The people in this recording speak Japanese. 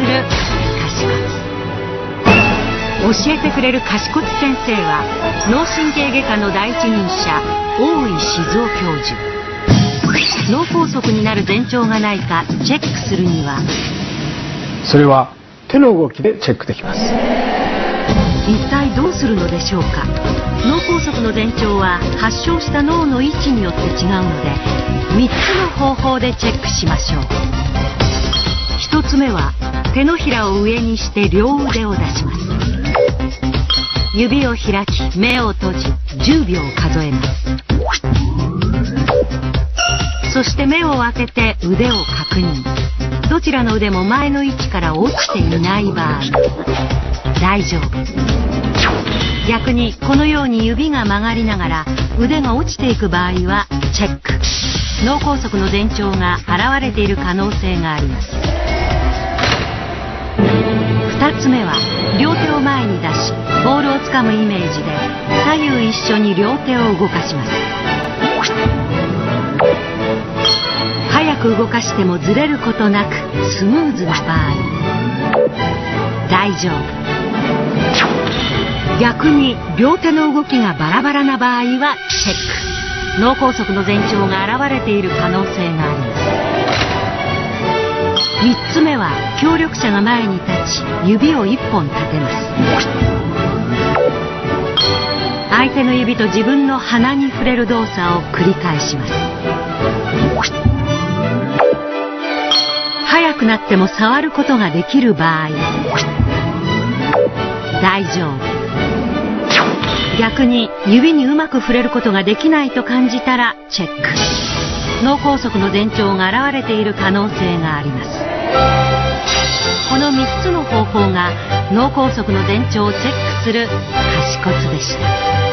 る賢骨。教えてくれる賢骨先生は脳神経外科の第一人者大井静雄教授。脳梗塞になる前兆がないかチェックするには、 それは手の動きでチェックできます。 一体どうするのでしょうか。脳梗塞の前兆は発症した脳の位置によって違うので、3つの方法でチェックしましょう。1つ目は手のひらを上にして両腕を出します。指を開き目を閉じ10秒数えます。そして目を開けて腕を確認。どちらの腕も前の位置から落ちていない場合、大丈夫。逆にこのように指が曲がりながら腕が落ちていく場合はチェック。脳梗塞の前兆が現れている可能性があります。2つ目は両手を前に出しボールをつかむイメージで左右一緒に両手を動かします。早く動かしてもずれることなくスムーズな場合、大丈夫。逆に両手の動きがバラバラな場合はチェック。脳梗塞の前兆が現れている可能性があります。3つ目は協力者が前に立ち指を1本立てます。相手の指と自分の鼻に触れる動作を繰り返します。早くなっても触ることができる場合、大丈夫。逆に指にうまく触れることができないと感じたらチェック。脳梗塞の前兆が現れている可能性があります。この3つの方法が脳梗塞の前兆をチェックする賢骨でした。